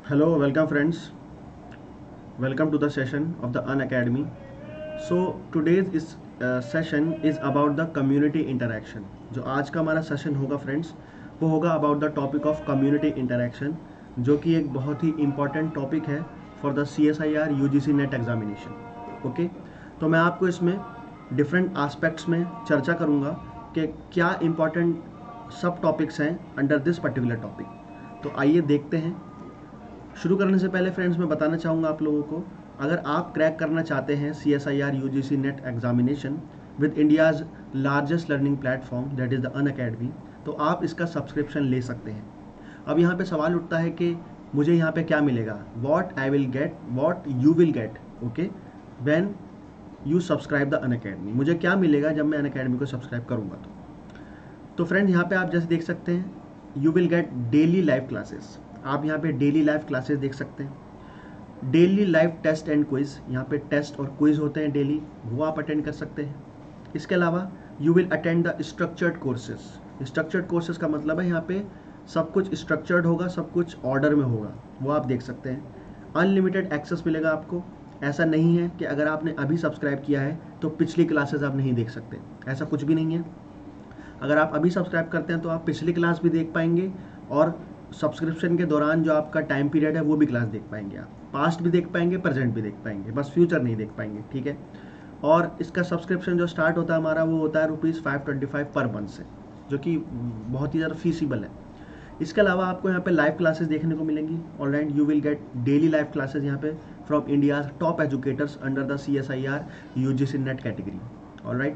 Hello, welcome friends. Welcome to the session of the Unacademy. So today's इस session is about the community interaction. जो आज का हमारा session होगा friends, वो होगा about the topic of community interaction, जो कि एक बहुत ही important topic है for the CSIR UGC NET examination. Okay? तो मैं आपको इसमें different aspects में चर्चा करूँगा कि क्या important सब topics हैं under this particular topic. तो आइए देखते हैं. शुरू करने से पहले फ्रेंड्स मैं बताना चाहूँगा आप लोगों को, अगर आप क्रैक करना चाहते हैं CSIR UGC net examination with India's largest learning platform that is the Unacademy, तो आप इसका सब्सक्रिप्शन ले सकते हैं. अब यहाँ पे सवाल उठता है कि मुझे यहाँ पे क्या मिलेगा, what I will get, what you will get, okay, when you subscribe the Unacademy. मुझे क्या मिलेगा जब मैं अनअकैडमी को सब्सक्राइब करूँगा. तो फ्रेंड्स यहाँ पे आप जैसे देख सकते हैं, you will get daily live classes. आप यहाँ पे डेली लाइव क्लासेस देख सकते हैं. Daily live test and quiz, यहाँ पे टेस्ट और क्विज होते हैं डेली, वो आप अटेंड कर सकते हैं. इसके अलावा you will attend the structured courses. Structured courses का मतलब है यहाँ पे सब कुछ स्ट्रक्चर्ड होगा, सब कुछ ऑर्डर में होगा, वो आप देख सकते हैं. अनलिमिटेड एक्सेस मिलेगा आपको. ऐसा नहीं है कि अगर आपने अभी सब्सक्राइब किया है तो पिछली क्लासेज आप नहीं देख सकते, ऐसा कुछ भी नहीं है. अगर आप अभी सब्सक्राइब करते हैं तो आप पिछली क्लास भी देख पाएंगे और सब्सक्रिप्शन के दौरान जो आपका टाइम पीरियड है वो भी क्लास देख पाएंगे. आप पास्ट भी देख पाएंगे, प्रेजेंट भी देख पाएंगे, बस फ्यूचर नहीं देख पाएंगे. ठीक है. और इसका सब्सक्रिप्शन जो स्टार्ट होता है हमारा, वो होता है ₹525 पर मंथ से, जो कि बहुत ही ज़्यादा फीसिबल है. इसके अलावा आपको यहाँ पे लाइव क्लासेस देखने को मिलेंगी. Alright, you will get daily live classes यहाँ पे from India's top educators under the CSIR UGC net category. Alright,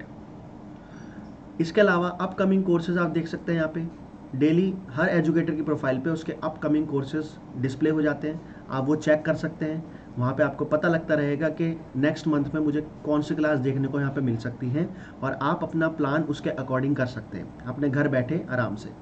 इसके अलावा अपकमिंग कोर्सेज आप देख सकते हैं. यहाँ पे डेली हर एजुकेटर की प्रोफाइल पे उसके अपकमिंग कोर्सेज डिस्प्ले हो जाते हैं. आप वो चेक कर सकते हैं. वहाँ पे आपको पता लगता रहेगा कि नेक्स्ट मंथ में मुझे कौन सी क्लास देखने को यहाँ पे मिल सकती हैं, और आप अपना प्लान उसके अकॉर्डिंग कर सकते हैं अपने घर बैठे आराम से.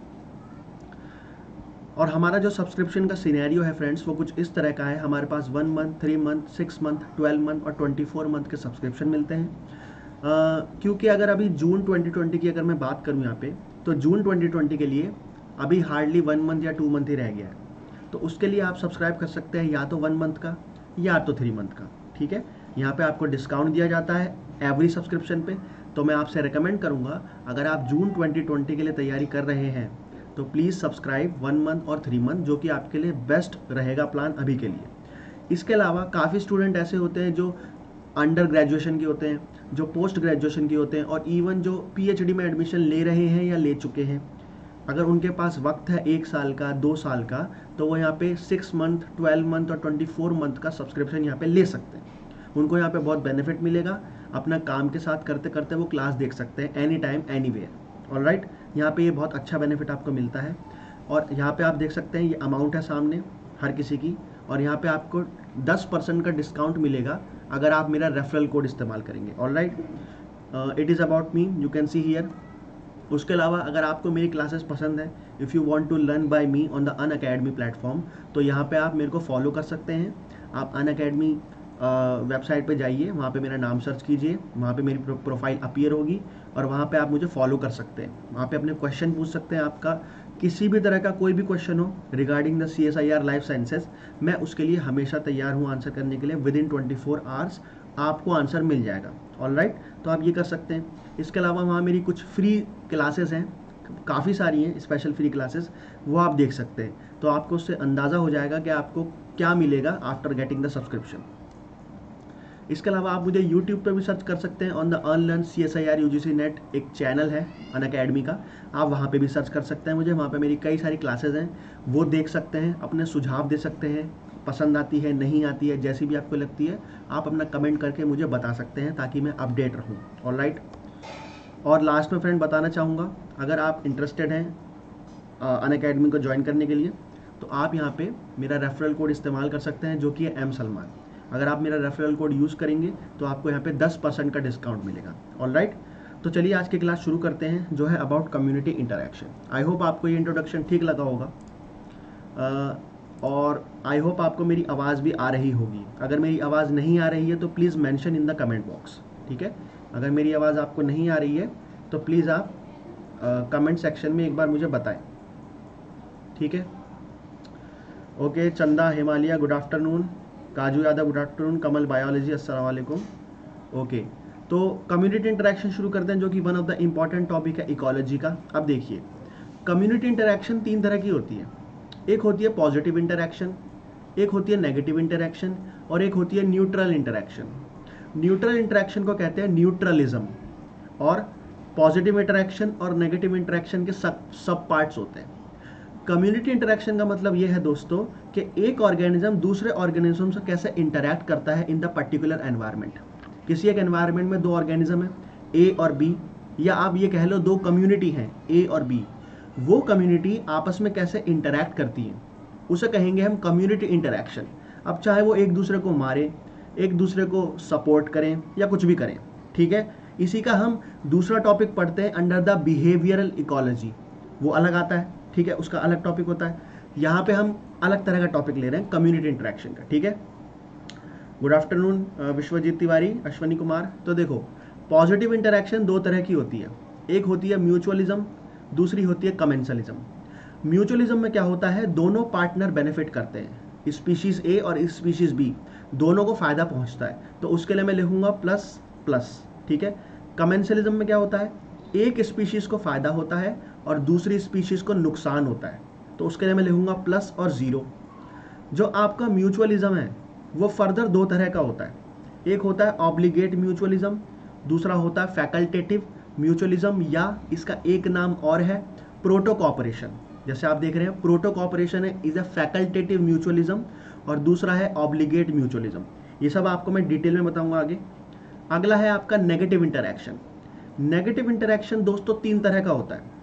और हमारा जो सब्सक्रिप्शन का सिनेरियो है फ्रेंड्स, वो कुछ इस तरह का है. हमारे पास 1 मंथ, 3 मंथ, 6 मंथ, 12 मंथ और 24 मंथ के सब्सक्रिप्शन मिलते हैं. क्योंकि अगर अभी जून 2020 की अगर मैं बात करूं यहाँ पे, तो जून 2020 के लिए अभी हार्डली 1 मंथ या 2 मंथ ही रह गया है. तो उसके लिए आप सब्सक्राइब कर सकते हैं या तो 1 मंथ का या तो 3 मंथ का. ठीक है. यहाँ पे आपको डिस्काउंट दिया जाता है एवरी सब्सक्रिप्शन पे. तो मैं आपसे रिकमेंड करूँगा, अगर आप जून 2020 के लिए तैयारी कर रहे हैं तो प्लीज़ सब्सक्राइब 1 मंथ और 3 मंथ, जो कि आपके लिए बेस्ट रहेगा प्लान अभी के लिए. इसके अलावा काफ़ी स्टूडेंट ऐसे होते हैं जो अंडर ग्रेजुएशन के होते हैं, जो पोस्ट ग्रेजुएशन के होते हैं, और इवन जो PhD में एडमिशन ले रहे हैं या ले चुके हैं. अगर उनके पास वक्त है 1 साल का, 2 साल का, तो वो यहाँ पे 6 मंथ, 12 मंथ और 24 मंथ का सब्सक्रिप्शन यहाँ पे ले सकते हैं. उनको यहाँ पे बहुत बेनिफिट मिलेगा. अपना काम के साथ करते करते वो क्लास देख सकते हैं एनी टाइम एनीवेयर. ऑलराइट, यहाँ पे ये बहुत अच्छा बेनिफिट आपको मिलता है. और यहाँ पे आप देख सकते हैं ये अमाउंट है सामने हर किसी की, और यहाँ पे आपको 10% का डिस्काउंट मिलेगा अगर आप मेरा रेफरल कोड इस्तेमाल करेंगे. Alright, it is about me, you can see here. उसके अलावा अगर आपको मेरी क्लासेस पसंद है, if you want to learn by me on the Unacademy platform, तो यहाँ पे आप मेरे को फॉलो कर सकते हैं. आप अनअकैडमी वेबसाइट पे जाइए, वहाँ पे मेरा नाम सर्च कीजिए, वहाँ पे मेरी प्रोफाइल अपीयर होगी, और वहाँ पे आप मुझे फॉलो कर सकते हैं. वहाँ पे अपने क्वेश्चन पूछ सकते हैं. आपका किसी भी तरह का कोई भी क्वेश्चन हो regarding the CSIR life sciences, मैं उसके लिए हमेशा तैयार हूँ आंसर करने के लिए. विद इन 24 आवर्स आपको आंसर मिल जाएगा. ऑलराइट, तो आप ये कर सकते हैं. इसके अलावा वहाँ मेरी कुछ फ्री क्लासेस हैं, काफ़ी सारी हैं स्पेशल फ्री क्लासेस, वो आप देख सकते हैं. तो आपको उससे अंदाज़ा हो जाएगा कि आपको क्या मिलेगा आफ्टर गेटिंग द सब्सक्रिप्शन. इसके अलावा आप मुझे YouTube पे भी सर्च कर सकते हैं. On the unlearn CSIR UGC net एक चैनल है अनअकैडमी का, आप वहाँ पे भी सर्च कर सकते हैं मुझे. वहाँ पे मेरी कई सारी क्लासेस हैं, वो देख सकते हैं, अपने सुझाव दे सकते हैं. पसंद आती है, नहीं आती है, जैसी भी आपको लगती है, आप अपना कमेंट करके मुझे बता सकते हैं ताकि मैं अपडेट रहूँ. ऑलराइट, और लास्ट में फ्रेंड बताना चाहूँगा, अगर आप इंटरेस्टेड हैं अनअकैडमी को ज्वाइन करने के लिए, तो आप यहाँ पे मेरा रेफरल कोड इस्तेमाल कर सकते हैं, जो कि है Msalman. अगर आप मेरा रेफरल कोड यूज़ करेंगे तो आपको यहाँ पे 10% का डिस्काउंट मिलेगा. ऑलराइट, तो चलिए आज की क्लास शुरू करते हैं, जो है about community interaction. I hope आपको ये इंट्रोडक्शन ठीक लगा होगा, और आई होप आपको मेरी आवाज़ भी आ रही होगी. अगर मेरी आवाज़ नहीं आ रही है तो please mention in the comment box. ठीक है. अगर मेरी आवाज़ आपको नहीं आ रही है तो प्लीज़ आप कमेंट सेक्शन में एक बार मुझे बताएं. ठीक है. ओके, चंदा Himalaya good afternoon, Kaju Yadav good afternoon, Kamal biology अस्सलाम वालेकुम। ओके, तो कम्युनिटी इंटरेक्शन शुरू करते हैं, जो कि one of the important topic है इकोलॉजी का। अब देखिए, कम्युनिटी इंटरेक्शन तीन तरह की होती है। एक होती है पॉजिटिव इंटरेक्शन, एक होती है नेगेटिव इंटरेक्शन, और एक होती है न्यूट्रल इंटरेक्शन। न्यूट्रल इंटरेक्शन को कहते हैं न्यूट्रलिज्म, और पॉजिटिव इंटरेक्शन और नेगेटिव इंटरेक्शन के सब पार्ट्स होते हैं। कम्युनिटी इंटरेक्शन का मतलब ये है दोस्तों कि एक ऑर्गेनिज्म दूसरे ऑर्गेनिज्म से कैसे इंटरैक्ट करता है इन द पर्टिकुलर एनवायरनमेंट। किसी एक एनवायरनमेंट में दो ऑर्गेनिज्म है, ए और बी, या आप ये कह लो दो कम्युनिटी हैं, ए और बी। वो कम्युनिटी आपस में कैसे इंटरैक्ट करती है, उसे कहेंगे हम कम्युनिटी इंटरैक्शन। अब चाहे वो एक दूसरे को मारे, एक दूसरे को सपोर्ट करें, या कुछ भी करें, ठीक है। इसी का हम दूसरा टॉपिक पढ़ते हैं अंडर द बिहेवियरल इकोलॉजी, वो अलग आता है, ठीक है, उसका अलग टॉपिक होता है। यहाँ पे हम अलग तरह का टॉपिक ले रहे हैं कम्युनिटी इंटरेक्शन का, ठीक है। Good afternoon Vishwajeet Tiwari, Ashwani Kumar. तो देखो, पॉजिटिव इंटरेक्शन दो तरह की होती है, एक होती है म्यूचुअलिज्म, दूसरी होती है कमेंसलिज्म। म्यूचुअलिज्म में क्या होता है, दोनों पार्टनर बेनिफिट करते हैं, स्पीशीज ए और स्पीशीज बी दोनों को फायदा पहुंचता है, तो उसके लिए मैं लिखूंगा प्लस प्लस, ठीक है। कमेंसलिज्म में क्या होता है, एक स्पीशीज को फायदा होता है और दूसरी स्पीशीज को नुकसान होता है, तो उसके लिए मैं लिखूंगा प्लस और जीरो। जो आपका म्यूचुअलिज्म है वो फर्दर दो तरह का होता है, एक होता है ऑब्लिगेट म्यूचुअलिज्म, दूसरा होता है फैकल्टेटिव म्यूचुअलिज्म, या इसका एक नाम और है प्रोटो कॉपरेशन। जैसे आप देख रहे हैं, प्रोटो कॉपरेशन है इज अ फैकल्टेटिव म्यूचुअलिज्म, और दूसरा है ऑब्लिगेट म्यूचुअलिज्म। ये सब आपको मैं डिटेल में बताऊंगा आगे। अगला है आपका नेगेटिव इंटरैक्शन। नेगेटिव इंटरैक्शन दोस्तों तीन तरह का होता है।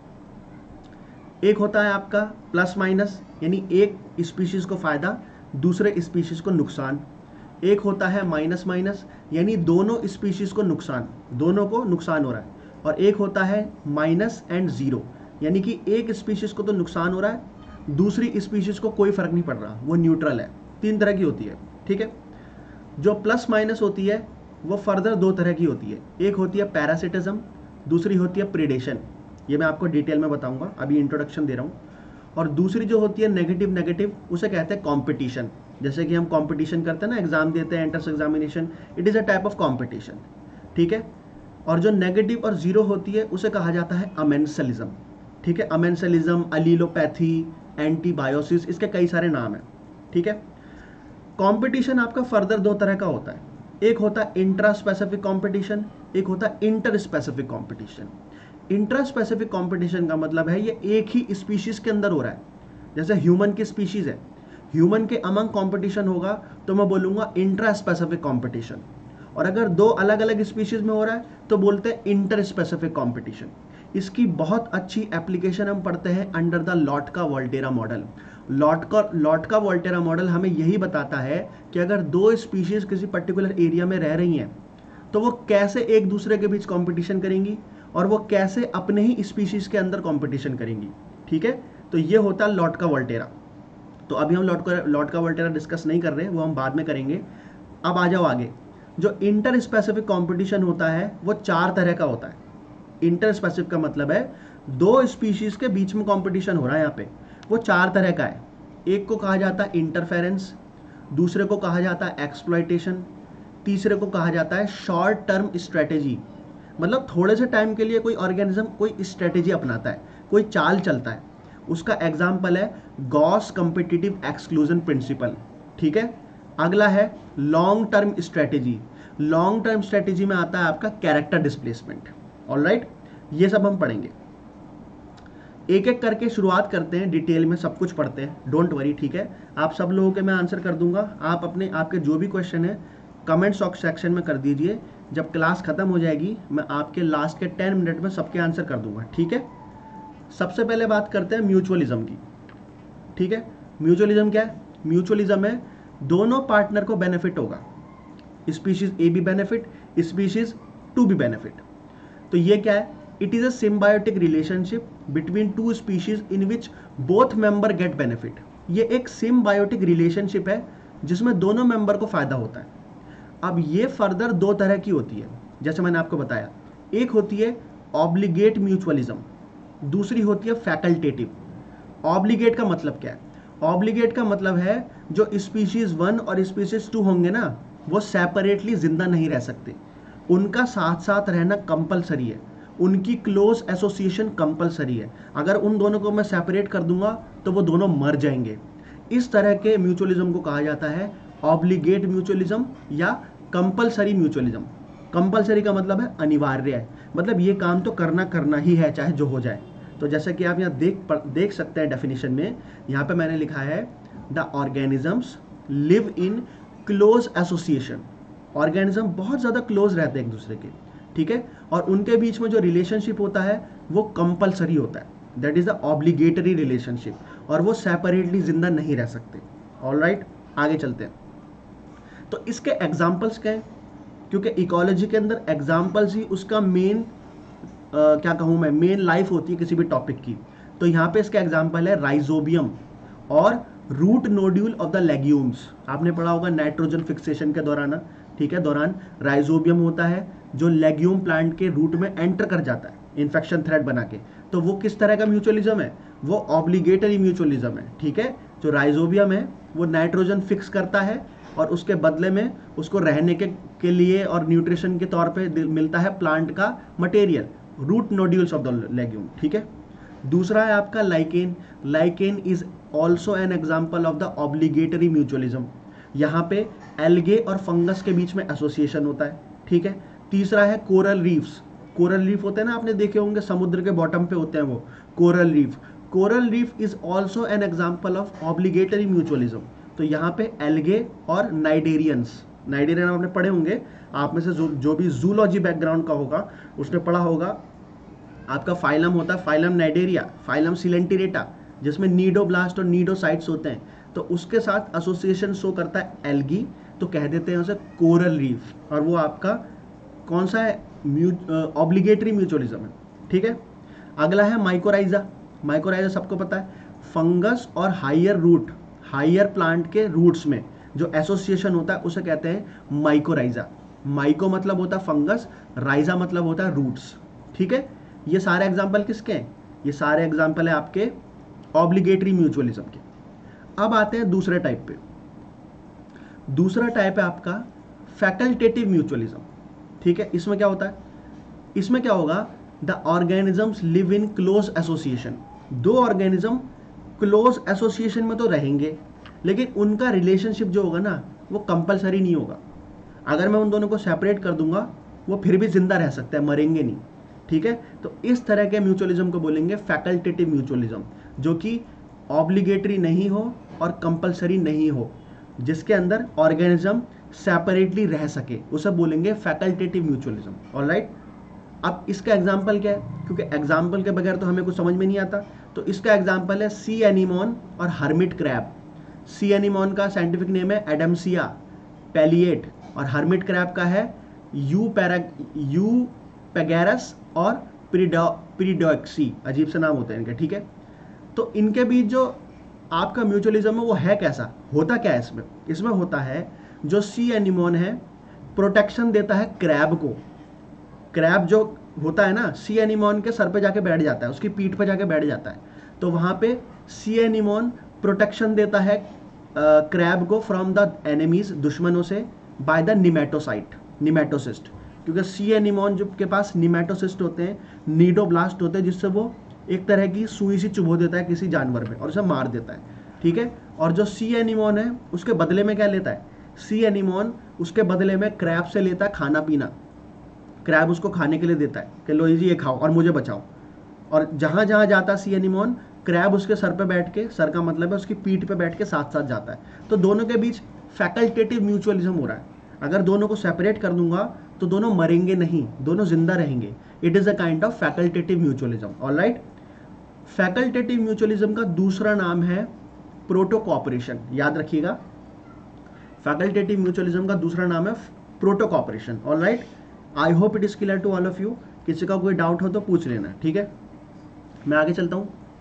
एक होता है आपका प्लस माइनस, यानी एक स्पीशीज को फायदा, दूसरे स्पीशीज को नुकसान। एक होता है माइनस माइनस, यानी दोनों स्पीशीज को नुकसान, दोनों को नुकसान हो रहा है। और एक होता है माइनस एंड जीरो, यानी कि एक स्पीशीज को तो नुकसान हो रहा है, दूसरी स्पीशीज को कोई फर्क नहीं पड़ रहा, वो न्यूट्रल है। तीन तरह की होती है, ठीक है। जो प्लस माइनस होती है वो फर्दर दो तरह की होती है, एक होती है पैरासिटिज्म, दूसरी होती है प्रीडेशन। ये मैं आपको डिटेल में बताऊंगा, अभी इंट्रोडक्शन दे रहा हूँ। और दूसरी जो होती है नेगेटिव नेगेटिव, उसे कहते हैं कंपटीशन। जैसे कि हम कंपटीशन करते हैं ना, एग्जाम देते हैं, entrance examination, it is a type of competition, ठीक है। और जो नेगेटिव और जीरो होती है उसे कहा जाता है अमेंसलिज्म, ठीक है। अमेंसलिज्म, अलीलोपैथी, एंटीबायोसिस, इसके कई सारे नाम हैं, ठीक है। कंपटीशन आपका फर्दर दो तरह का होता है, एक होता है इंट्रा स्पेसिफिक कॉम्पिटिशन, एक होता है interspecific competition. Intraspecific competition का मतलब है ये एक ही स्पीशीज के अंदर हो रहा है। जैसे ह्यूमन की स्पीशीज है, ह्यूमन के अमंग कंपटीशन होगा तो मैं बोलूंगा इंट्रा स्पेसिफिक कंपटीशन। और अगर दो अलग अलग स्पीशीज में हो रहा है तो बोलते हैं इंटर स्पेसिफिक कंपटीशन। इसकी बहुत अच्छी एप्लीकेशन हम पढ़ते हैं under the Lotka Volterra model. Lotka Volterra model हमें यही बताता है कि अगर दो स्पीशीज किसी पर्टिकुलर एरिया में रह रही हैं तो वो कैसे एक दूसरे के बीच कंपटीशन करेंगी, और वो कैसे अपने ही स्पीशीज के अंदर कंपटीशन करेंगी, ठीक है। तो ये होता है लॉटका वोल्टेरा। तो अभी हम लॉटका वोल्टेरा डिस्कस नहीं कर रहे, वो हम बाद में करेंगे। अब आ जाओ आगे। जो इंटर स्पेसिफिक कंपटीशन होता है वो चार तरह का होता है। इंटर स्पेसिफिक का मतलब है दो स्पीशीज के बीच में कंपटीशन हो रहा है, यहाँ पे वो चार तरह का है। एक को कहा जाता है इंटरफेरेंस, दूसरे को कहा जाता है एक्सप्लॉयटेशन, तीसरे को कहा जाता है शॉर्ट टर्म स्ट्रेटेजी। मतलब थोड़े से टाइम के लिए कोई ऑर्गेनिज्म कोई स्ट्रेटेजी अपनाता है, कोई चाल चलता है। उसका एग्जाम्पल है गॉस कॉम्पिटिटिव एक्सक्लूजन प्रिंसिपल, ठीक है। अगला है long term strategy. Long term strategy में आता है आपका कैरेक्टर डिस्प्लेसमेंट। ऑलराइट, ये सब हम पढ़ेंगे। एक एक करके शुरुआत करते हैं, डिटेल में सब कुछ पढ़ते हैं, डोंट वरी, ठीक है। आप सब लोगों के मैं आंसर कर दूंगा। आप आपके जो भी क्वेश्चन है कमेंट सेक्शन में कर दीजिए। जब क्लास खत्म हो जाएगी मैं आपके लास्ट के 10 मिनट में सबके आंसर कर दूंगा, ठीक है। सबसे पहले बात करते हैं म्यूचुअलिज्म की, ठीक है। म्यूचुअलिज्म क्या है? म्यूचुअलिज्म है दोनों पार्टनर को बेनिफिट होगा, स्पीशीज ए भी बेनिफिट, स्पीशीज टू भी बेनिफिट। तो ये क्या है? It is a symbiotic relationship between two species in which both member get benefit. ये एक सिम्बायोटिक रिलेशनशिप है जिसमें दोनों मेंबर को फायदा होता है। अब ये फर्दर दो तरह की होती है, जैसे मैंने आपको बताया। एक होती है ऑब्लिगेट म्यूचुअलिज्म, दूसरी होती है फैकल्टेटिव। ऑब्लिगेट का मतलब क्या है? ऑब्लिगेट का मतलब है जो स्पीशीज 1 और स्पीशीज 2 होंगे ना, वो सेपरेटली जिंदा नहीं रह सकते, उनका साथ साथ रहना कंपलसरी है, उनकी क्लोज एसोसिएशन कंपलसरी है। अगर उन दोनों को मैं सेपरेट कर दूंगा तो वो दोनों मर जाएंगे। इस तरह के म्यूचुअलिज्म को कहा जाता है ऑब्लिगेट म्यूचुअलिज्म या कंपलसरी म्यूचुअलिज्म। कंपलसरी का मतलब है अनिवार्य है, मतलब ये काम तो करना ही है चाहे जो हो जाए। तो जैसे कि आप यहाँ देख सकते हैं डेफिनेशन में, यहाँ पे मैंने लिखा है the organisms live in close association. Organism बहुत ज़्यादा क्लोज रहते हैं एक दूसरे के, ठीक है, और उनके बीच में जो रिलेशनशिप होता है वो कंपलसरी होता है, that is the obligatory relationship, और वो सेपरेटली जिंदा नहीं रह सकते। ऑलराइट, आगे चलते हैं। तो इसके एग्जाम्पल्स क्या हैं, क्योंकि इकोलॉजी के अंदर एग्जाम्पल्स ही उसका मेन क्या कहूँ मैं, मेन लाइफ होती है किसी भी टॉपिक की। तो यहाँ पे इसका एग्जाम्पल है राइजोबियम और root nodule of the legumes. आपने पढ़ा होगा नाइट्रोजन फिक्सेशन के दौरान, ठीक है, दौरान राइजोबियम होता है जो लेग्यूम प्लांट के रूट में एंटर कर जाता है इन्फेक्शन थ्रेड बना के। तो वो किस तरह का म्यूचुअलिज्म है, वो ऑब्लिगेटरी म्यूचुअलिज्म है, ठीक है। जो राइजोबियम है वो नाइट्रोजन फिक्स करता है और उसके बदले में उसको रहने के लिए और न्यूट्रिशन के तौर पे मिलता है प्लांट का material, root nodules of the legume, ठीक है। दूसरा है आपका lichen. Lichen is also an example of the obligatory mutualism. यहाँ पे एल्गे और फंगस के बीच में एसोसिएशन होता है, ठीक है। तीसरा है कोरल रीफ्स। कोरल रीफ होते हैं ना, आपने देखे होंगे समुद्र के बॉटम पे होते हैं वो coral reef. Coral reef is also an example of obligatory mutualism. तो यहाँ पे एल्गे और नाइडेरियंस, नाइडेरियन आपने पढ़े होंगे, आप में से जो भी जूलॉजी बैकग्राउंड का होगा उसने पढ़ा होगा, आपका फाइलम होता है फाइलम नाइडेरिया, फाइलम सिलेंटिरेटा, जिसमें नीडोब्लास्ट और नीडोसाइट्स होते हैं। तो उसके साथ एसोसिएशन शो करता है एल्गी, तो कह देते हैं उसे कोरल रीफ, और वो आपका कौन सा है, ऑब्लिगेटरी म्यूचुअलिज्म है, ठीक है। अगला है माइकोराइजा। माइकोराइजा सबको पता है, फंगस और हायर रूट, हायर प्लांट के रूट्स में जो एसोसिएशन होता है उसे कहते हैं माइकोराइजा। माइको मतलब होता है फंगस, राइजा मतलब होता है रूट्स, ठीक है। ये सारे एग्जाम्पल किसके हैं, ये सारे एग्जाम्पल है आपके ऑब्लिगेटरी म्यूचुअलिज्म के। अब आते हैं दूसरे टाइप पे। दूसरा टाइप है आपका फैकल्टेटिव म्यूचुअलिज्म, ठीक है। इसमें क्या होता है, इसमें क्या होगा, the organisms live in close association. दो ऑर्गेनिज्म क्लोज एसोसिएशन में तो रहेंगे, लेकिन उनका रिलेशनशिप जो होगा ना वो कंपलसरी नहीं होगा। अगर मैं उन दोनों को सेपरेट कर दूंगा वो फिर भी जिंदा रह सकते हैं, मरेंगे नहीं, ठीक है। तो इस तरह के म्यूचुअलिज्म को बोलेंगे फैकल्टेटिव म्यूचुअलिज्म, जो कि ऑब्लिगेटरी नहीं हो और कंपलसरी नहीं हो, जिसके अंदर ऑर्गेनिज्म सेपरेटली रह सके, उसे बोलेंगे फैकल्टेटिव म्यूचुअलिज्म। ऑलराइट, अब इसका एग्जाम्पल क्या है, क्योंकि एग्जाम्पल के बगैर तो हमें कुछ समझ में नहीं आता। तो इसका एग्जाम्पल है सी एनीमोन और हर्मिट क्रैब। सी एनीमोन का साइंटिफिक नेम है एडम्सिया पैलिएट, और हर्मिट क्रैब का है यू पैगेरस और पिरिडोक्सी, अजीब से नाम होते हैं इनके, ठीक है। तो इनके बीच जो आपका म्यूचुअलिज्म है वो है कैसा, होता क्या है इसमें, इसमें होता है जो सी एनीमोन है प्रोटेक्शन देता है क्रैब को। क्रैब जो होता है ना, सी एनीमोन के सर पे जाके बैठ जाता है, उसकी पीठ पे जाके बैठ जाता है, तो वहां पे सी एनीमोन प्रोटेक्शन देता है क्रैब को फ्रॉम द एनिमीज, दुश्मनों से, बाय द निमेटोसाइट, निमेटोसिस्ट। क्योंकि सी एनीमोन जो के पास निमेटोसिस्ट होते हैं, नीडोब्लास्ट होते हैं, जिससे वो एक तरह की सुई सी चुभो देता है किसी जानवर पे और उसे मार देता है, ठीक है। और जो सी एनीमोन है उसके बदले में क्या लेता है, सी एनीमोन उसके बदले में क्रैब से लेता है खाना पीना। क्रैब उसको खाने के लिए देता है कि लो जी ये खाओ और मुझे बचाओ, और जहाँ जहाँ जाता सी एनीमोन, क्रैब उसके सर पे बैठ के, सर का मतलब है उसकी पीठ पे बैठ के साथ साथ जाता है। तो दोनों के बीच फैकल्टेटिव म्यूचुअलिज्म हो रहा है। अगर दोनों को सेपरेट कर दूंगा तो दोनों मरेंगे नहीं, दोनों जिंदा रहेंगे। It is a kind of facultative mutualism. Alright, facultative mutualism का दूसरा नाम है प्रोटो कोऑपरेशन। याद रखिएगा, फैकल्टेटिव म्यूचुअलिज्म का दूसरा नाम है proto cooperation. Alright, I hope it is clear to all of you. किसी का कोई डाउट हो तो पूछ लेना, ठीक है। मैं आगे चलता हूं।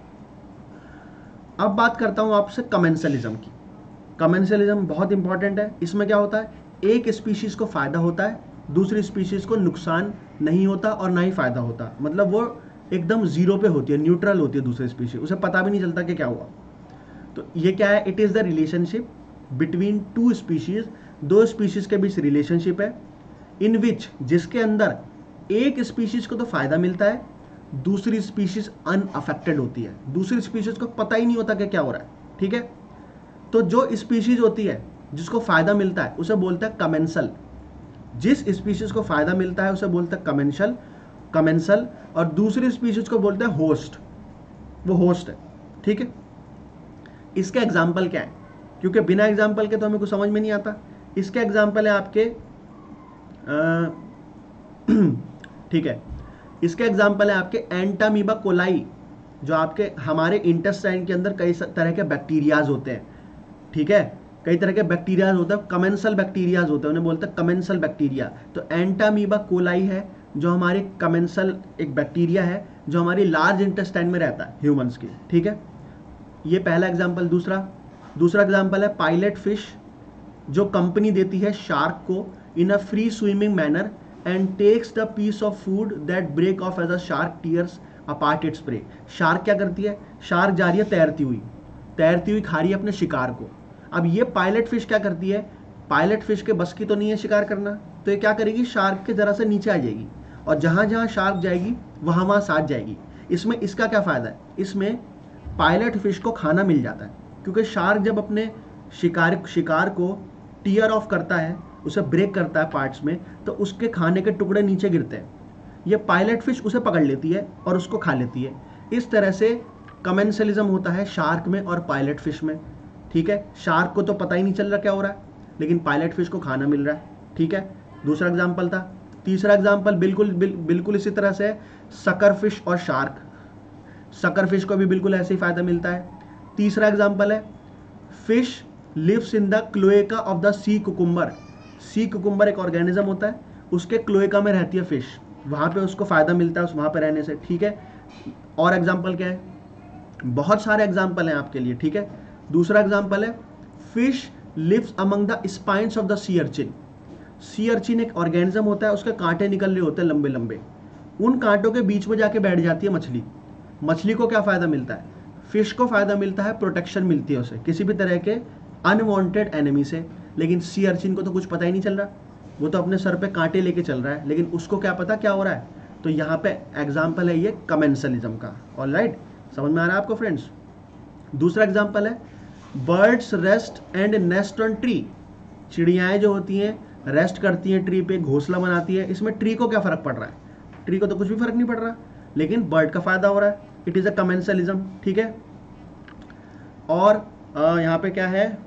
अब बात करता हूं आपसे कमेंसलिज्म की। कमेंसलिज्म बहुत इंपॉर्टेंट है। इसमें क्या होता है, एक स्पीशीज को फायदा होता है, दूसरी स्पीशीज को नुकसान नहीं होता और ना ही फायदा होता, मतलब वो एकदम जीरो पे होती है, न्यूट्रल होती है दूसरी स्पीशीज, उसे पता भी नहीं चलता कि क्या हुआ। तो ये क्या है, it is the relationship between two species, दो स्पीशीज के बीच रिलेशनशिप है, इन विच जिसके अंदर एक स्पीशीज को तो फायदा मिलता है, दूसरी स्पीशीज अनअफेक्टेड होती है, दूसरी स्पीशीज को पता ही नहीं होता कि क्या हो रहा है, ठीक है। तो जो स्पीशीज होती है जिसको फायदा मिलता है उसे बोलते हैं कमेंसल, जिस स्पीशीज को फायदा मिलता है उसे बोलते हैं कमेंसल, और दूसरी स्पीशीज को बोलते हैं होस्ट, वो होस्ट है, ठीक है। इसके एग्जाम्पल क्या है, क्योंकि बिना एग्जाम्पल के तो हमें कुछ समझ में नहीं आता। इसके एग्जाम्पल है आपके ठीक है, इसके एग्जाम्पल है आपके एंटामीबा कोलाई, जो आपके हमारे इंटेस्टाइन के अंदर कई तरह के बैक्टीरियाज होते हैं, ठीक है, कई तरह के बैक्टीरियाज होते हैं, कमेंसल बैक्टीरियाज होते हैं, उन्हें बोलते हैं कमेंसल बैक्टीरिया। तो एंटामीबा कोलाई है जो हमारी कमेंसल एक बैक्टीरिया है जो हमारी लार्ज इंटेस्टाइन में रहता है ह्यूमंस की, ठीक है। ये पहला एग्जाम्पल। दूसरा एग्जाम्पल है पायलट फिश, जो कंपनी देती है शार्क को in a free swimming manner and takes the piece of food that break off as a shark tears apart its prey. Shark क्या करती है, शार्क जा रही है तैरती हुई खा रही है अपने शिकार को। अब ये पायलट फिश क्या करती है, पायलट फिश के बस की तो नहीं है शिकार करना, तो ये क्या करेगी, शार्क के जरा से नीचे आ जाएगी और जहां जहां शार्क जाएगी वहां साथ जाएगी। इसमें इसका क्या फायदा है, इसमें पायलट फिश को खाना मिल जाता है, क्योंकि शार्क जब अपने शिकार को टीयर ऑफ करता है, उसे ब्रेक करता है पार्ट्स में, तो उसके खाने के टुकड़े नीचे गिरते हैं, ये पायलट फिश उसे पकड़ लेती है और उसको खा लेती है। इस तरह से कमेंसलिज्म होता है शार्क में और पायलट फिश में, ठीक है। शार्क को तो पता ही नहीं चल रहा क्या हो रहा है, लेकिन पायलट फिश को खाना मिल रहा है, ठीक है। दूसरा एग्जाम्पल था। तीसरा एग्जाम्पल बिल्कुल इसी तरह से सकर फिश और शार्क, सकर फिश को भी बिल्कुल ऐसे ही फायदा मिलता है। तीसरा एग्जाम्पल है fish lives in the cloaca of the sea cucumber. Sea cucumber एक ऑर्गेनिज्म होता है, उसके क्लोएका में रहती है फिश, वहां पे उसको फायदा मिलता है वहां पे रहने से, ठीक है। और एग्जाम्पल क्या है, बहुत सारे एग्जाम्पल हैं आपके लिए, ठीक है। दूसरा एग्जाम्पल है fish lives among the spines of the sea urchin. Sea urchin एक ऑर्गेनिज्म होता है, उसके कांटे निकल रहे होते हैं लंबे लंबे, उन कांटों के बीच में जाके बैठ जाती है मछली। मछली को क्या फायदा मिलता है, फिश को फायदा मिलता है, प्रोटेक्शन मिलती है उसे किसी भी तरह के अनवांटेड एनिमी से। लेकिन सी अर्चिन को तो कुछ पता ही नहीं चल रहा, वो तो अपने सर पे कांटे लेके चल रहा है, लेकिन उसको क्या पता क्या हो रहा है। तो यहाँ पे एग्जाम्पल है ये कमेंसलिज्म का। ऑलराइट, समझ में आ रहा है आपको फ्रेंड्स। दूसरा एग्जाम्पल है birds rest and nest on tree. चिड़ियाएं जो होती हैं रेस्ट करती हैं ट्री पे, घोंसला बनाती है। इसमें ट्री को क्या फर्क पड़ रहा है, ट्री को तो कुछ भी फर्क नहीं पड़ रहा, लेकिन बर्ड का फायदा हो रहा है, इट इज अ कमेंसलिज्म, ठीक है। और यहाँ पे क्या है,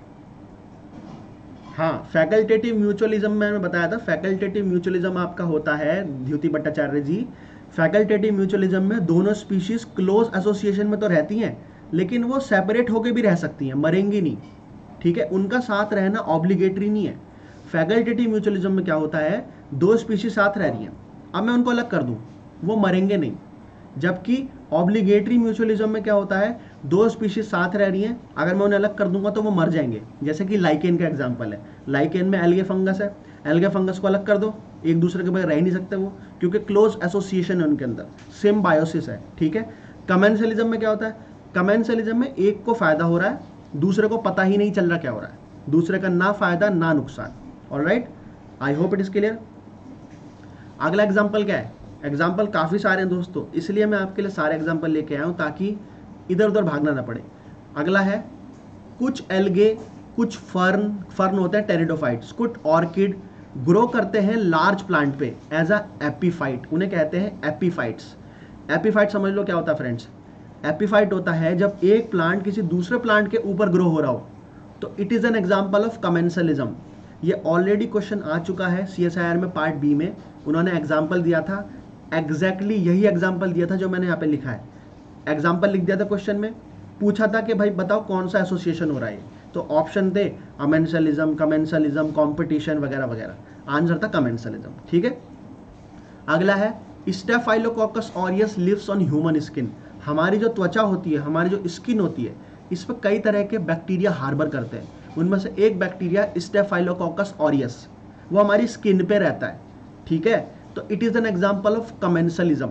हाँ, फैकल्टेटिव म्यूचुअलिज्म मैंने बताया था। फैकल्टेटिव म्यूचुअलिज्म आपका होता है द्युति भट्टाचार्य जी, फैकल्टेटिव म्यूचुअलिज्म में दोनों स्पीशीज क्लोज एसोसिएशन में तो रहती हैं, लेकिन वो सेपरेट होकर भी रह सकती हैं, मरेंगी नहीं, ठीक है। उनका साथ रहना ऑब्लिगेटरी नहीं है। फैकल्टेटिव म्यूचुअलिज्म में क्या होता है, दो स्पीशीज साथ रह रही हैं, अब मैं उनको अलग कर दूं, वो मरेंगे नहीं। जबकि ऑब्लिगेटरी म्यूचुअलिज्म में क्या होता है, दो स्पीशीज साथ रह रही हैं, अगर मैं उन्हें अलग कर दूंगा तो वो मर जाएंगे। जैसे कि लाइकेन का एग्जांपल है, लाइकेन में एल्गे फंगस है, एल्गे फंगस को अलग कर दो, एक दूसरे के बगैर रह ही नहीं सकते वो, क्योंकि क्लोज एसोसिएशन है उनके अंदर, सिम्बायोसिस है, ठीक है। कमेंसलिज्म में क्या होता है, कमेंसलिज्म में एक को फायदा हो रहा है, दूसरे को पता ही नहीं चल रहा क्या हो रहा है, दूसरे का ना फायदा ना नुकसान। Alright, I hope it is clear. अगला एग्जाम्पल क्या है, एग्जाम्पल काफ़ी सारे हैं दोस्तों, इसलिए मैं आपके लिए सारे एग्जाम्पल लेके आया हूँ ताकि इधर उधर भागना ना पड़े। अगला है कुछ एल्गे, कुछ फर्न होते हैं टेरिडोफाइट्स, कुछ ऑर्किड ग्रो करते हैं लार्ज प्लांट पे एज अ एपीफाइट, उन्हें कहते हैं एपीफाइट्स। एपीफाइट समझ लो क्या होता है फ्रेंड्स, एपीफाइट होता है जब एक प्लांट किसी दूसरे प्लांट के ऊपर ग्रो हो रहा हो, तो it is an example of commensalism. ये ऑलरेडी क्वेश्चन आ चुका है CSIR में पार्ट बी में, उन्होंने एग्जाम्पल दिया था, एग्जैक्टली यही एग्जाम्पल दिया था जो मैंने यहाँ पे लिखा है। एग्जाम्पल लिख दिया था क्वेश्चन में, पूछा था कि भाई बताओ कौन सा एसोसिएशन हो रहा है, तो ऑप्शन थे अमेंसलिज्म, कमेंसलिज्म, कॉम्पिटिशन वगैरह वगैरह। आंसर था कमेंसलिज्म, ठीक है। अगला है Staphylococcus aureus lives on human skin. हमारी जो त्वचा होती है, हमारी जो स्किन होती है, इस पर कई तरह के बैक्टीरिया हार्बर करते हैं। उनमें से एक बैक्टीरिया स्टेफाइलोकोकस ऑरियस, वो हमारी स्किन पे रहता है, ठीक है। तो it is an example of commensalism.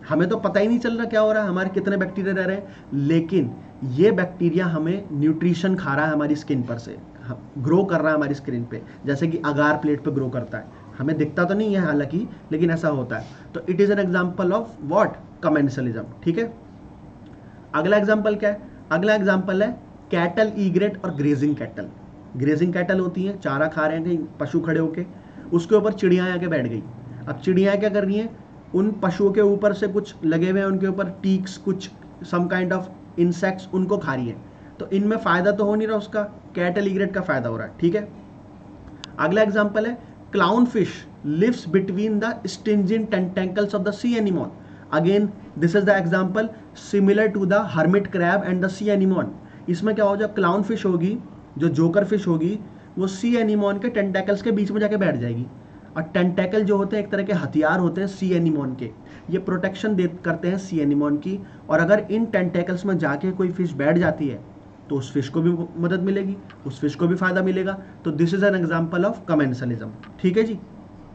हमें तो पता ही नहीं चल रहा क्या हो रहा है, हमारे कितने बैक्टीरिया रह रहे हैं, लेकिन ये बैक्टीरिया हमें न्यूट्रिशन खा रहा है हमारी स्किन पर से, ग्रो कर रहा है हमारी स्किन पे, जैसे कि अगार प्लेट पे ग्रो करता है। हमें दिखता तो नहीं है हालांकि, लेकिन ऐसा होता है। तो it is an example of what, commensalism. ठीक है, अगला एग्जाम्पल क्या है? अगला एग्जाम्पल है कैटल ईग्रेट और ग्रेजिंग कैटल। ग्रेजिंग कैटल होती है, चारा खा रहे हैं कहीं पशु खड़े होके, उसके ऊपर चिड़ियाँ आके बैठ गई। अब चिड़ियाँ क्या कर रही हैं, उन पशुओं के ऊपर से कुछ लगे हुए हैं, उनके ऊपर टीक्स, कुछ सम काइंड ऑफ इंसेक्ट्स, उनको खा रही है। तो इनमें फायदा तो हो नहीं रहा उसका, कैटल ईग्रेट का फायदा हो रहा है। ठीक है, अगला एग्जाम्पल है clown fish lives between the stinging tentacles of the sea anemone. Again this is the example similar to the hermit crab and the sea anemone. इसमें क्या हो, जब क्लाउन फिश होगी, जो जोकर फिश होगी, वो सी एनिमोन के टेंटेकल्स के बीच में जाके बैठ जाएगी। और टेंटेकल जो होते हैं एक तरह के हथियार होते हैं सी एनिमोन के, ये प्रोटेक्शन करते हैं सी एनिमोन की। और अगर इन टेंटेकल्स में जाके कोई फिश बैठ जाती है तो उस फिश को भी मदद मिलेगी, उस फिश को भी फायदा मिलेगा। तो this is an example of commensalism. ठीक है जी,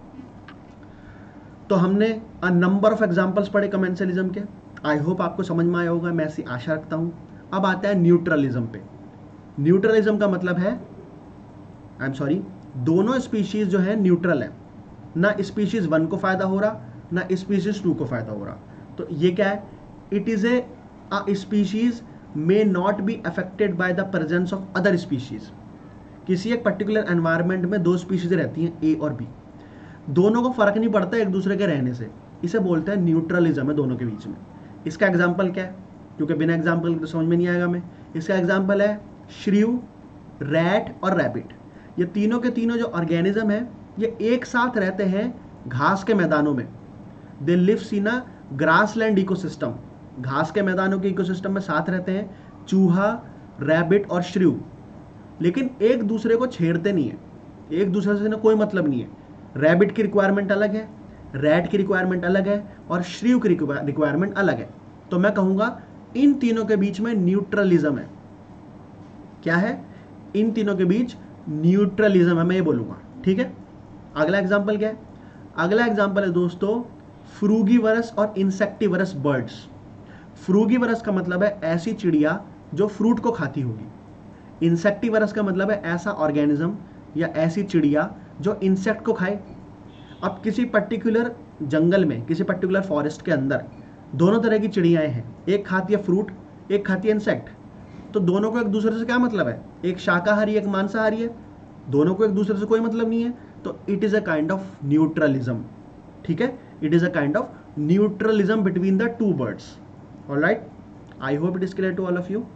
तो हमने अ नंबर ऑफ एग्जांपल्स पढ़े कमेंसलिज्म के। आई होप आपको समझ में आया होगा, मैं ऐसी आशा रखता हूं। अब आता है न्यूट्रलिज्म पे। न्यूट्रलिज्म का मतलब है, आई एम सॉरी, दोनों स्पीशीज जो है न्यूट्रल है, ना स्पीशीज 1 को फायदा हो रहा, ना स्पीशीज 2 को फायदा हो रहा। तो ये क्या है, it is a species may not be affected by the presence of other species। किसी एक पर्टिकुलर एनवायरनमेंट में 2 स्पीशीज रहती हैं, ए और बी, दोनों को फर्क नहीं पड़ता एक दूसरे के रहने से, इसे बोलते हैं न्यूट्रलिज्म है दोनों के बीच में। इसका एग्जाम्पल क्या है, क्योंकि बिना एग्जाम्पल तो समझ में नहीं आएगा मैं। इसका एग्जाम्पल है श्रीव, रैट और रैबिट। ये तीनों के तीनों जो ऑर्गेनिज्म है, ये एक साथ रहते हैं घास के मैदानों में। They lives in a grassland ecosystem, घास के मैदानों के इकोसिस्टम में साथ रहते हैं चूहा, रैबिट और श्रीव, लेकिन एक दूसरे को छेड़ते नहीं है, एक दूसरे से कोई मतलब नहीं है। रैबिट की रिक्वायरमेंट अलग है, रैट की रिक्वायरमेंट अलग है, और श्रीव की रिक्वायरमेंट अलग है। तो मैं कहूंगा इन तीनों के बीच में न्यूट्रलिज्म है। क्या है, इन तीनों के बीच न्यूट्रलिज्म है, मैं ये बोलूंगा। ठीक है, अगला एग्जाम्पल क्या है? अगला एग्जाम्पल है दोस्तों फ्रूगीवरस और इंसेक्टिवरस बर्ड्स। फ्रूगीवरस का मतलब है ऐसी चिड़िया जो फ्रूट को खाती होगी। इंसेक्टिवरस का मतलब है ऐसा ऑर्गेनिज्म या ऐसी चिड़िया जो इंसेक्ट को खाए। अब किसी पर्टिकुलर जंगल में, किसी पर्टिकुलर फॉरेस्ट के अंदर दोनों तरह की चिड़ियाएं हैं, एक खाती है फ्रूट, एक खाती है इंसेक्ट। तो दोनों को एक दूसरे से क्या मतलब है, एक शाकाहारी एक मांसाहारी है, दोनों को एक दूसरे से कोई मतलब नहीं है। तो it is a kind of neutralism. ठीक है, it is a kind of neutralism between the 2 birds. Alright, I hope it is clear to all of you.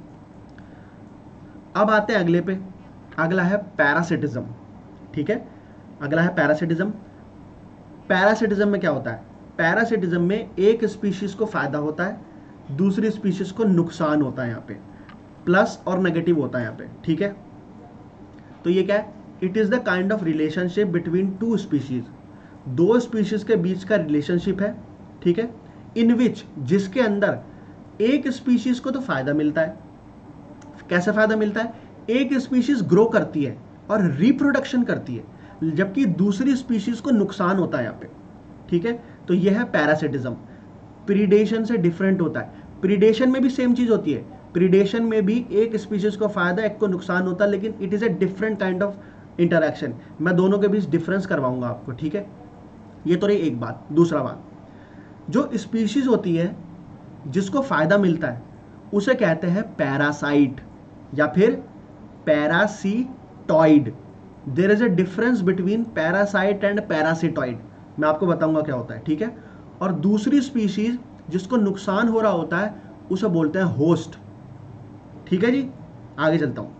अब आते हैं अगले पे, अगला है पैरासिटिज्म। ठीक है, अगला है पैरासिटिज्म। पैरासिटिज्म में क्या होता है, पैरासिटिज्म में एक स्पीशीज को फायदा होता है, दूसरी स्पीशीज को नुकसान होता है। यहाँ पे प्लस और नेगेटिव होता है यहाँ पे। ठीक है, तो ये क्या है, it is the kind of relationship between 2 species, 2 species के बीच का रिलेशनशिप है। ठीक है, इन विच, जिसके अंदर एक स्पीशीज को तो फायदा मिलता है। कैसे फायदा मिलता है, एक स्पीशीज ग्रो करती है और रिप्रोडक्शन करती है, जबकि दूसरी स्पीशीज को नुकसान होता है यहाँ पे। ठीक है, तो यह है पैरासिटिज्म। प्रीडेशन से डिफरेंट होता है। प्रीडेशन में भी सेम चीज होती है, प्रीडेशन में भी एक स्पीशीज को फायदा, एक को नुकसान होता है, लेकिन it is a different kind of interaction. मैं दोनों के बीच डिफरेंस करवाऊंगा आपको। ठीक है, ये तो रही एक बात। दूसरा बात, जो स्पीशीज होती है जिसको फायदा मिलता है उसे कहते हैं पैरासाइट या फिर parasitoid. There is a difference between parasite and parasitoid, मैं आपको बताऊंगा क्या होता है। ठीक है, और दूसरी स्पीशीज जिसको नुकसान हो रहा होता है उसे बोलते हैं होस्ट। ठीक है जी, आगे चलता हूं।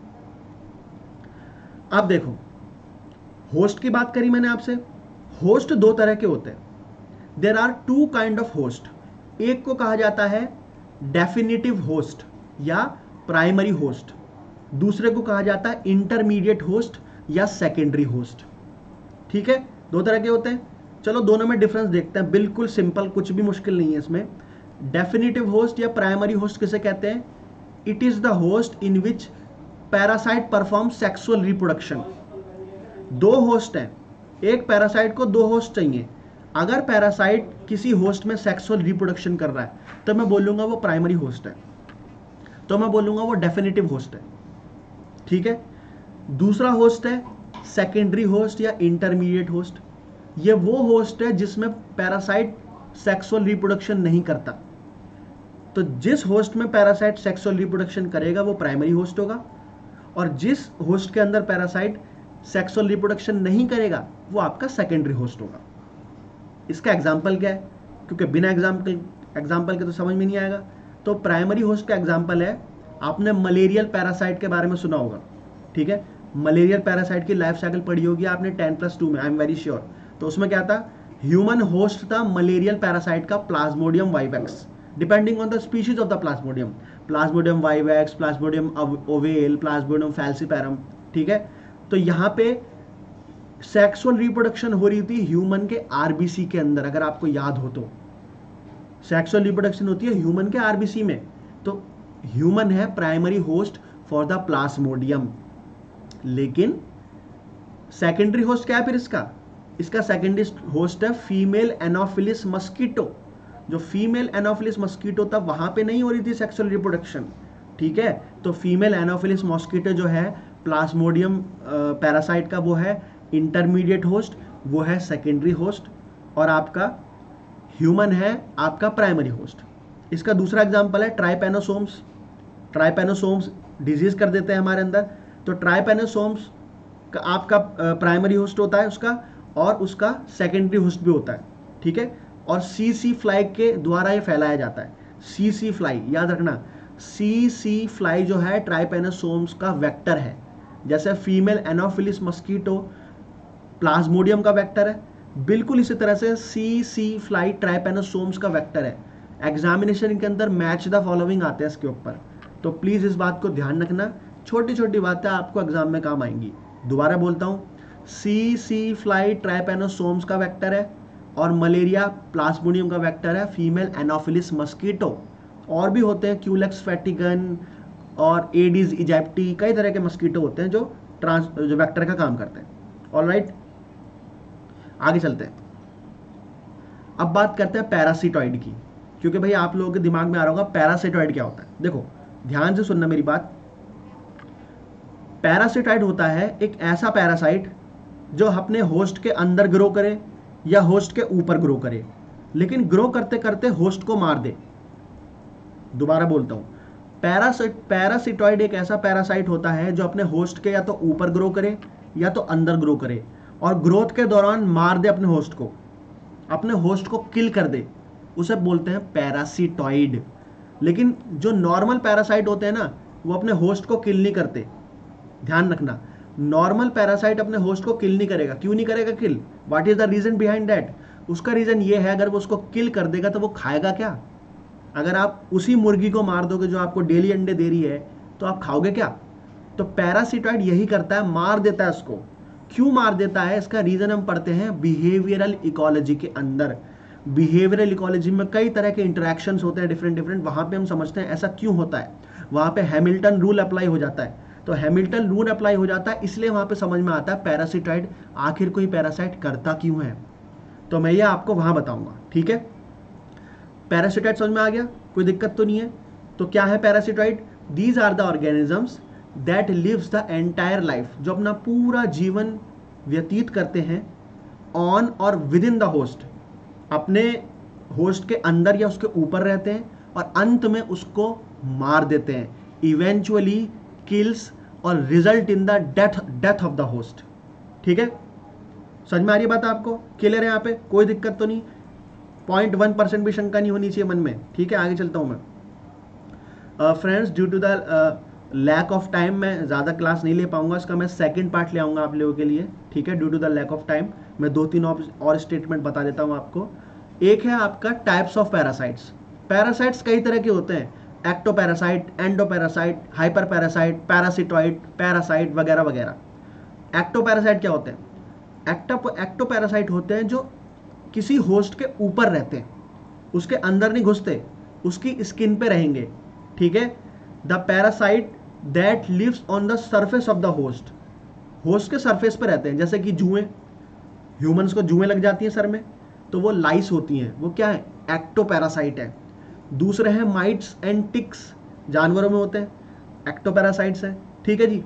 अब देखो, होस्ट की बात करी मैंने आपसे। होस्ट 2 तरह के होते हैं। There are 2 kind of host. एक को कहा जाता है डेफिनेटिव होस्ट या प्राइमरी होस्ट, दूसरे को कहा जाता है इंटरमीडिएट होस्ट या सेकेंडरी होस्ट। ठीक है, 2 तरह के होते हैं। चलो दोनों में डिफरेंस देखते हैं, बिल्कुल सिंपल, कुछ भी मुश्किल नहीं है इसमें। डेफिनेटिव होस्ट या प्राइमरी होस्ट किसे कहते हैं? It is the host in which parasite perform sexual reproduction. 2 host हैं, एक पैरासाइट को 2 होस्ट चाहिए। अगर पैरासाइट किसी होस्ट में सेक्सुअल रिप्रोडक्शन कर रहा है तो मैं बोलूंगा वो प्राइमरी होस्ट है, तो मैं बोलूंगा वो डेफिनेटिव होस्ट है। ठीक है, दूसरा होस्ट है सेकेंडरी होस्ट या इंटरमीडिएट होस्ट। ये वो होस्ट है जिसमें पैरासाइट सेक्सुअल रिप्रोडक्शन नहीं करता। तो जिस होस्ट में पैरासाइट सेक्सुअल रिप्रोडक्शन करेगा वो प्राइमरी होस्ट होगा, और जिस होस्ट के अंदर पैरासाइट सेक्सुअल रिप्रोडक्शन नहीं करेगा वो आपका सेकेंडरी होस्ट होगा। इसका एग्जाम्पल क्या है, क्योंकि बिना एग्जाम्पल के तो समझ में नहीं आएगा। तो प्राइमरी होस्ट का एग्जाम्पल है, आपने मलेरियल पैरासाइट के बारे में सुना होगा। ठीक है, मलेरियल पैरासाइट की लाइफ साइकिल पढ़ी होगी आपने 10+2 में, आई एम वेरी श्योर। तो उसमें क्या था, ह्यूमन होस्ट था मलेरियल पैरासाइट का Plasmodium vivax, depending on the species of the Plasmodium, Plasmodium vivax, Plasmodium ovale, Plasmodium falciparum. ठीक है, तो यहाँ पे सेक्सुअल रिप्रोडक्शन हो रही थी ह्यूमन के आरबीसी के अंदर। अगर आपको याद हो तो सेक्सुअल रिप्रोडक्शन होती है ह्यूमन के आरबीसी में, तो ह्यूमन है primary host for the Plasmodium. लेकिन सेकेंडरी होस्ट क्या है फिर इसका सेकेंडरी होस्ट है फीमेल एनोफिलिस मस्कीटो। जो फीमेल एनोफिलिस मस्कीटो था वहां पे नहीं हो रही थी सेक्सुअल रिप्रोडक्शन। ठीक है, तो फीमेल एनोफिलिस मस्कीटो जो है प्लाज्मोडियम पैरासाइट का वो है इंटरमीडिएट होस्ट, वो है सेकेंडरी होस्ट, और आपका ह्यूमन है आपका प्राइमरी होस्ट। इसका दूसरा एग्जांपल है ट्राइपेनोसोम्स। ट्राइपेनोसोम्स डिजीज कर देते हैं हमारे अंदर, तो ट्राइपेनोसोम्स का आपका प्राइमरी होस्ट होता है उसका, और उसका सेकेंडरी होस्ट भी होता है। ठीक है, और सीसी फ्लाई के द्वारा ये फैलाया जाता है। सीसी फ्लाई याद रखना, सीसी फ्लाई जो है ट्राइपेनोसोम्स का वेक्टर है। जैसे फीमेल एनोफिलिस मस्कीटो प्लाज्मोडियम का वेक्टर है, बिल्कुल इसी तरह से सीसी फ्लाई ट्राइपेनोसोम्स का वेक्टर है। एग्जामिनेशन के अंदर मैच द फॉलोइंग आते हैं इसके ऊपर, तो प्लीज इस बात को ध्यान रखना। छोटी छोटी बातें आपको एग्जाम में काम आएंगी। दोबारा बोलता हूं, सीसी फ्लाई ट्राइपेनोसोम्स का वेक्टर है, और मलेरिया प्लाज्मोडियम का वेक्टर है फीमेल एनोफिलिस मस्कीटो। और भी होते हैं क्यूलेक्स फैटिगन और एडीज इजिप्टी, कई तरह के मस्कीटो होते हैं जो वेक्टर का काम करते हैं। ऑलराइट, आगे चलते हैं। अब बात करते हैं पैरासिटॉइड की, क्योंकि भाई आप लोगों के दिमाग में आ रहा होगा पैरासिटॉइड क्या होता है। देखो ध्यान से सुनना मेरी बात। पैरासिटॉइड होता है एक ऐसा पैरासाइट जो अपने होस्ट के अंदर ग्रो करे या होस्ट के ऊपर ग्रो करे, लेकिन ग्रो करते करते होस्ट को मार दे। दोबारा बोलता हूं, पैरासिटॉइड एक ऐसा पैरासाइट होता है जो अपने होस्ट के या तो ऊपर ग्रो करे या तो अंदर ग्रो करे, और ग्रोथ के दौरान मार दे अपने होस्ट को किल कर दे। उसे बोलते हैं पैरासिटॉइड। लेकिन जो नॉर्मल पैरासाइट होते हैं ना, वो अपने होस्ट को किल नहीं करते। ध्यान रखना, नॉर्मल पैरासाइट अपने होस्ट को किल नहीं करेगा। क्यों नहीं करेगा kill? What is the reason behind that? उसका रीजन ये है, अगर वो उसको किल कर देगा तो वो खाएगा क्या? अगर आप उसी मुर्गी को मार दोगे जो आपको डेली अंडे दे रही है, तो आप खाओगे क्या? तो पैरासिटॉइड यही करता है, मार देता है उसको। क्यों मार देता है? इसका रीजन हम पढ़ते हैं बिहेवियरल इकोलॉजी के अंदर। बिहेवियरल इकोलॉजी में कई तरह के इंटरेक्शंस होते हैं डिफरेंट, वहां पे हम समझते हैं ऐसा क्यों होता है। वहां पे हैमिल्टन रूल अप्लाई हो जाता है, तो हैमिल्टन रूल अप्लाई हो जाता है, इसलिए वहां पे समझ में आता है पैरासिटॉइड आखिर कोई पैरासाइट करता क्यों है। तो मैं ये आपको वहां बताऊंगा। ठीक है, पैरासिटॉइड समझ में आ गया, कोई दिक्कत तो नहीं है। तो क्या है parasitoid? These are the organisms that lives the entire life, जो अपना पूरा जीवन व्यतीत करते हैं ऑन और विद इन द होस्ट, अपने होस्ट के अंदर या उसके ऊपर रहते हैं, और अंत में उसको मार देते हैं। इवेंचुअली किल्स और result in the death of the host. ठीक है, समझ में आ रही है बात आपको? क्लियर है? यहाँ पे कोई दिक्कत तो नहीं, 0.1% भी शंका नहीं होनी चाहिए मन में। ठीक है, आगे चलता हूं मैं। Friends, due to the lack of time मैं ज़्यादा क्लास नहीं ले पाऊंगा, इसका मैं सेकंड पार्ट ले आऊंगा आप लोगों के लिए। ठीक है, due to the lack of time मैं 2-3 और स्टेटमेंट बता देता हूं आपको। एक है आपका टाइप्स ऑफ पैरासाइट्स। पैरासाइट्स कई तरह के होते हैं, ectoparasite, endoparasite, hyper parasite, parasitoid, parasite वगैरह वगैरह। एक्टोपैरासाइट क्या होते हैं? एक्टोपैरासाइट होते हैं जो किसी होस्ट के ऊपर रहते हैं, उसके अंदर नहीं घुसते, उसकी स्किन पे रहेंगे। ठीक है, the parasite that lives on the surface of the host, host के सरफेस पे रहते हैं, जैसे कि जुएं, ह्यूमंस को जुएं लग जाती हैं सर में, तो वो लाइस होती हैं, वो क्या है, एक्टोपैरासाइट है। दूसरे हैं माइट्स एंड टिक्स, जानवरों में होते हैं, एक्टोपैरासाइट्स हैं, ठीक है जी।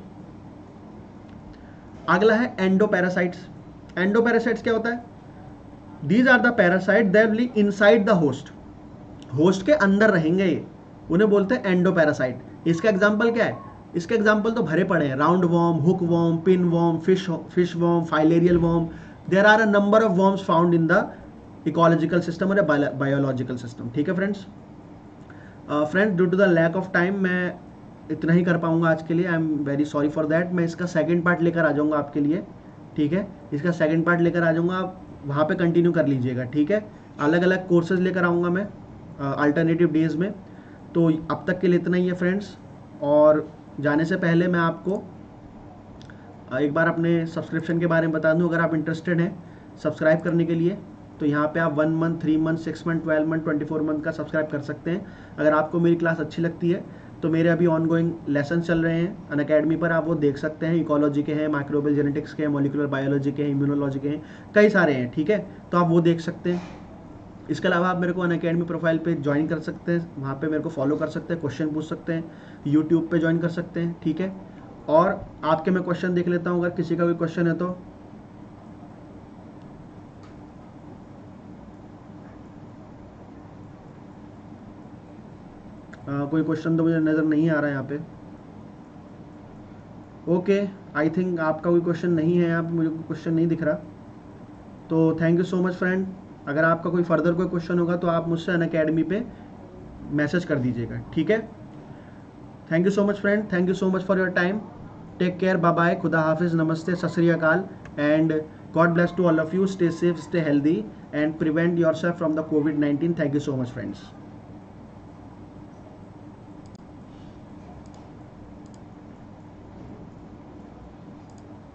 अगला है एंडोपैरासाइट्स। एंडोपैरासाइट्स क्या होता है, these are the parasite that live inside the host, host के अंदर रहेंगे ये, उन्हें बोलते हैं एंडोपैरासाइट। इसका एग्जांपल क्या है, इसके एग्जांपल तो भरे पड़े हैं, round worm, hook worm, pin worm, fish worm, filarial worm. There are a number of worms found in the ecological system और बायोलॉजिकल सिस्टम, ठीक है friends. Friends, due to the lack of time मैं इतना ही कर पाऊंगा आज के लिए, I am very sorry for that. मैं इसका सेकंड पार्ट लेकर आ जाऊंगा आपके लिए, ठीक है, इसका सेकंड पार्ट लेकर आ जाऊंगा, आप वहाँ पे कंटिन्यू कर लीजिएगा, ठीक है। अलग अलग कोर्सेज लेकर आऊँगा मैं अल्टरनेटिव डेज में। तो अब तक के लिए इतना ही है फ्रेंड्स, और जाने से पहले मैं आपको एक बार अपने सब्सक्रिप्शन के बारे में बता दूं। अगर आप इंटरेस्टेड हैं सब्सक्राइब करने के लिए, तो यहाँ पे आप 1 month, 3 month, 6 month, 12 month, 24 month का सब्सक्राइब कर सकते हैं। अगर आपको मेरी क्लास अच्छी लगती है तो मेरे अभी ऑनगोइंग लेसन चल रहे हैं अनअकैडमी पर, आप वो देख सकते हैं। इकोलॉजी के हैं, माइक्रोबियल जेनेटिक्स के हैं, मॉलिक्यूलर बायोलॉजी के हैं, इम्यूनोलॉजी के हैं, कई सारे हैं, ठीक है, तो आप वो देख सकते हैं। इसके अलावा आप मेरे को अनअकैडमी प्रोफाइल पे ज्वाइन कर सकते हैं, वहाँ पे मेरे को फॉलो कर सकते हैं, क्वेश्चन पूछ सकते हैं, यूट्यूब पे ज्वाइन कर सकते हैं, ठीक है। और आपके मैं क्वेश्चन देख लेता हूँ, अगर किसी का कोई क्वेश्चन है तो। कोई क्वेश्चन तो मुझे नज़र नहीं आ रहा है यहाँ पे। ओके, आई थिंक आपका कोई क्वेश्चन नहीं है, यहाँ पे मुझे कोई क्वेश्चन नहीं दिख रहा। तो thank you so much friend. अगर आपका कोई फर्दर कोई क्वेश्चन होगा तो आप मुझसे अनअकैडमी पे मैसेज कर दीजिएगा, ठीक है। Thank you so much friend, thank you so much for your time. Take care, bye bye, खुदा हाफिज, नमस्ते, सत श्री अकाल, and God bless to all of you. Stay safe, stay healthy, and prevent yourself from the कोविड-19। Thank you so much friends.